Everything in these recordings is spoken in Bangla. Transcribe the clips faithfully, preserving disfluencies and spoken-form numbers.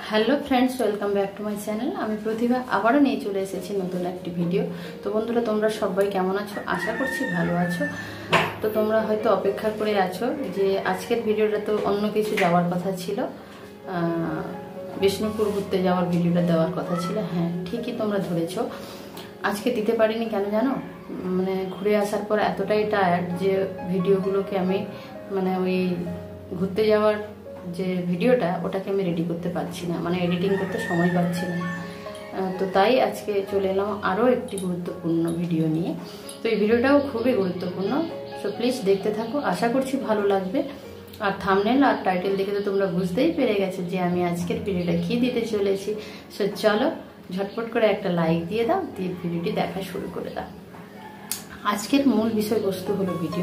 Hello friends, welcome back to my channel. আমি প্রতিভা আবারও নিয়ে চলে এসেছি নতুন একটি ভিডিও। তো বন্ধুরা, তোমরা সবাই কেমন আছো? আশা করছি ভালো আছো। তো তোমরা হয়তো অপেক্ষা করে আছো যে আজকের ভিডিওটা তো অন্য কিছু যাওয়ার কথা ছিল, বিষ্ণুপুর ঘুরতে যাওয়ার ভিডিওটা দেওয়ার কথা ছিল। হ্যাঁ, ঠিকই তোমরা ধরেছো। আজকে দিতে পারিনি কেন জানো? মানে ঘুরে আসার পর এতটাই টায়ার্ড যে ভিডিওগুলোকে আমি মানে ওই ঘুরতে যাওয়ার যে ভিডিওটা ওটাকে আমি রেডি করতে পারছি না, মানে এডিটিং করতে সময় পাচ্ছি না। তো তাই আজকে চলে এলাম আরও একটি গুরুত্বপূর্ণ ভিডিও নিয়ে। তো এই ভিডিওটাও খুবই গুরুত্বপূর্ণ, সো প্লিজ দেখতে থাকো, আশা করছি ভালো লাগবে। আর থাম্বনেল আর টাইটেল দেখে তো তোমরা বুঝতেই পেরে গেছো যে আমি আজকের ভিডিওটা কী দিতে চলেছি। সো চলো ঝটপট করে একটা লাইক দিয়ে দাও, দিয়ে ভিডিওটি দেখা শুরু করে দাও। আজকের মূল বিষয়বস্তু হলো ভিডিও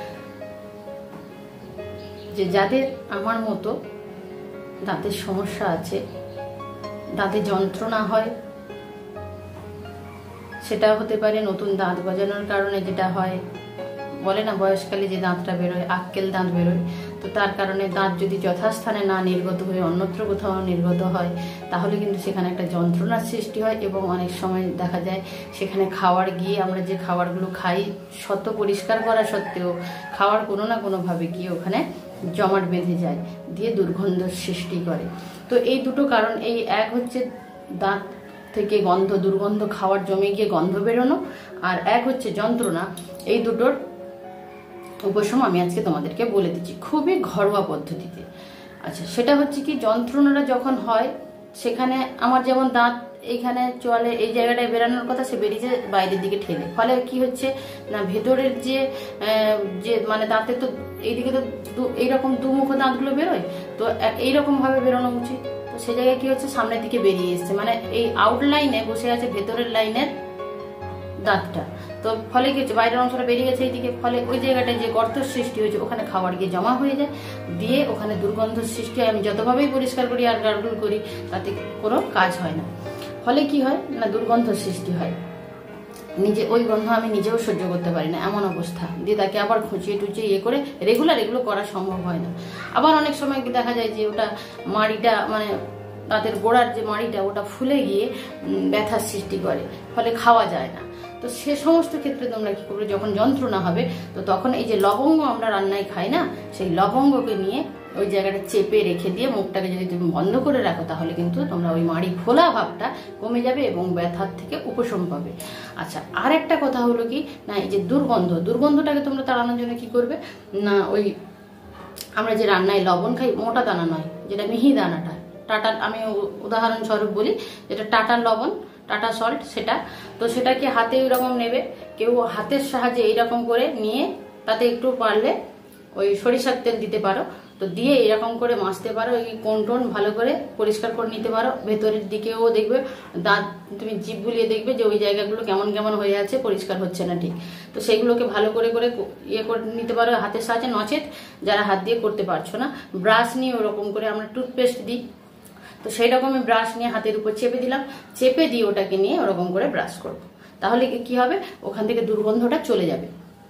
যে যাদের আমার মতো দাঁতের সমস্যা আছে, দাঁতে যন্ত্রণা হয়, সেটা হতে পারে নতুন দাঁত গজানোর কারণে, যেটা হয় বলে না বয়সকালে যে দাঁতটা বেরোয়, আক্কেল দাঁত বেরোয়। তো তার কারণে দাঁত যদি যথাস্থানে না নির্গত হয়ে অন্যত্র কোথাও নির্গত হয়, তাহলে কিন্তু সেখানে একটা যন্ত্রণার সৃষ্টি হয়। এবং অনেক সময় দেখা যায় সেখানে খাওয়ার গিয়ে আমরা যে খাবারগুলো খাই শত পরিষ্কার করা সত্ত্বেও খাওয়ার কোনো না কোনোভাবে গিয়ে ওখানে জমাট বেঁধে যায়, দিয়ে দুর্গন্ধ সৃষ্টি করে। তো এই দুটো কারণ, এই এক হচ্ছে দাঁত থেকে গন্ধ, দুর্গন্ধ, খাওয়ার জমে গিয়ে গন্ধ বেরোনো, আর এক হচ্ছে যন্ত্রণা। এই দুটোর উপশম আমি আজকে তোমাদেরকে বলে দিচ্ছি খুবই ঘরোয়া পদ্ধতিতে। আচ্ছা, সেটা হচ্ছে কি, যন্ত্রণাটা যখন হয় সেখানে আমার যেমন দাঁত এইখানে চলে, এই জায়গাটায় বেরানোর কথা, সে বেরিয়েছে বাইরের দিকে ঠেলে। ফলে কি হচ্ছে না, ভেতরের যে যে মানে দাঁতে তো এইদিকে তো এইরকম দুমুখ দাঁতগুলো বেরোয়, তো এইরকম ভাবে বেরোনো উচিত। তো সে জায়গায় কি হচ্ছে, সামনের দিকে বেরিয়ে এসছে, মানে এই আউটলাইনে বসে আছে ভেতরের লাইনের দাঁতটা। তো ফলে কি হচ্ছে, বাইরের অংশটা বেরিয়ে গেছে এইদিকে, ফলে ওই জায়গাটায় যে গর্ত সৃষ্টি হয়েছে ওখানে খাবার গিয়ে জমা হয়ে যায়, দিয়ে ওখানে দুর্গন্ধ সৃষ্টি হয়। আমি যতভাবেই পরিষ্কার করি আর গার্গল করি তাতে কোনো কাজ হয় না। ফলে কি হয় না, দুর্গন্ধ সৃষ্টি হয়। নিজে ওই গন্ধ আমি নিজেও সহ্য করতে পারি না, এমন অবস্থা। দিয়ে তাকে আবার খুঁচিয়ে টুচিয়ে ইয়ে করে রেগুলার এগুলো করা সম্ভব হয় না। আবার অনেক সময় কি দেখা যায় যে ওটা মাড়িটা, মানে দাঁতের গোড়ার যে মাড়িটা, ওটা ফুলে গিয়ে ব্যথার সৃষ্টি করে, ফলে খাওয়া যায় না। তো সে সমস্ত ক্ষেত্রে তোমরা কি করবে, যখন যন্ত্রণা হবে তো তখন এই যে লবঙ্গ আমরা রান্নায় খাই না, সেই লবঙ্গকে নিয়ে ওই জায়গাটা চেপে রেখে দিয়ে মুখটাকে যদি তুমি বন্ধ করে রাখো, তাহলে কিন্তু তোমরা ওই মাড়ি ফোলা ভাবটা কমে যাবে এবং ব্যথার থেকে উপশম পাবে। আচ্ছা, আর একটা কথা হলো কি না, এই যে দুর্গন্ধ, দুর্গন্ধটাকে তোমরা তাড়ানোর জন্য কি করবে না, ওই আমরা যে রান্নায় লবণ খাই, মোটা দানা নয়, যেটা মিহি দানাটা, টাটা, আমি উদাহরণস্বরূপ বলি, যেটা টাটা লবণ, টাটা সল্ট, সেটা তো সেটাকে হাতে এরকম নেবে, কেউ হাতের সাহায্যে এইরকম করে নিয়ে তাতে একটু পারলে ওই সরিষার তেল দিতে পারো, তো দিয়ে এরকম করে মাজতে পারো, ওই কোন টোন ভালো করে পরিষ্কার করে নিতে পারো। ভেতরের দিকেও দেখবে দাঁত, তুমি জিভ বুলিয়ে দেখবে যে ওই জায়গাগুলো কেমন কেমন হয়ে আছে, পরিষ্কার হচ্ছে না ঠিক। তো সেগুলোকে ভালো করে করে ইয়ে করে নিতে পারো হাতের সাহায্যে। নচেত যারা হাত দিয়ে করতে পারছো না, ব্রাশ নিয়ে ওরকম করে, আমরা টুথপেস্ট দিই, তো সেই রকমই ব্রাশ নিয়ে হাতের উপর চেপে দিলাম, চেপে দিয়ে ওটাকে নিয়ে ওরকম করে ব্রাশ করব, তাহলে কি হবে, ওখান থেকে দুর্গন্ধটা চলে যাবে।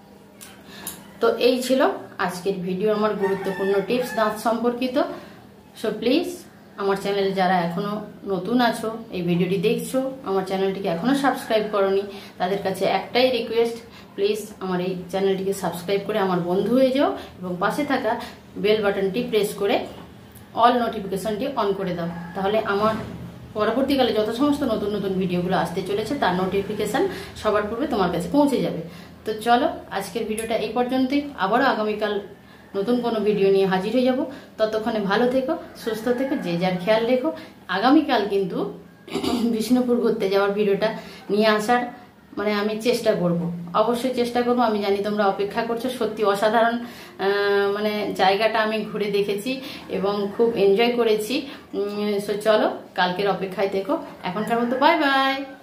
তো এই ছিল আজকের ভিডিও, আমার গুরুত্বপূর্ণ টিপস দাঁত সম্পর্কিত। সো প্লিজ আমার চ্যানেলে যারা এখনো নতুন আছো, এই ভিডিওটি দেখছো, আমার চ্যানেলটিকে এখনো সাবস্ক্রাইব করোনি, তাদের কাছে একটাই রিকোয়েস্ট, প্লিজ আমার এই চ্যানেলটিকে সাবস্ক্রাইব করে আমার বন্ধু হয়ে যাও এবং পাশে থাকা বেল বাটনটি প্রেস করে অল নোটিফিকেশনটি অন করে দাও, তাহলে আমার পরবর্তীকালে যত সমস্ত নতুন নতুন ভিডিওগুলো আসতে চলেছে তার নোটিফিকেশন সবার পূর্বে তোমার কাছে পৌঁছে যাবে। তো চলো আজকের ভিডিওটা এই পর্যন্তই, আবারও আগামীকাল নতুন কোনো ভিডিও নিয়ে হাজির হয়ে যাব। ততক্ষণে ভালো থেকো, সুস্থ থেকো, যে যার খেয়াল রেখো। আগামীকাল কিন্তু বিষ্ণুপুর ঘুরতে যাওয়ার ভিডিওটা নিয়ে আসার মানে আমি চেষ্টা করব, অবশ্যই চেষ্টা করব। আমি জানি তোমরা অপেক্ষা করছো, সত্যি অসাধারণ মানে জায়গাটা আমি ঘুরে দেখেছি এবং খুব এনজয় করেছি। সো চলো কালকের অপেক্ষায় থেকো, এখনকার মতো বাই বাই।